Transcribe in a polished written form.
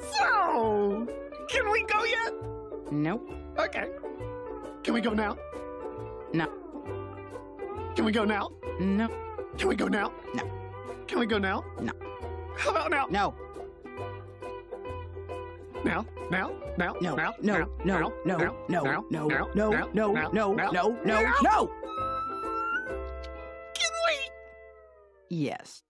So, can we go yet? Nope. Okay. Can we go now? No. Can we go now? No. Can we go now? No. Can we go now? No. How about now? No. Now? Now? Now? No. Now? No. Now? No. Now? No. Now? No. Now? No. Now? No. Now? No. Now? No. Now? No. No. Now? No. Can we? Yes.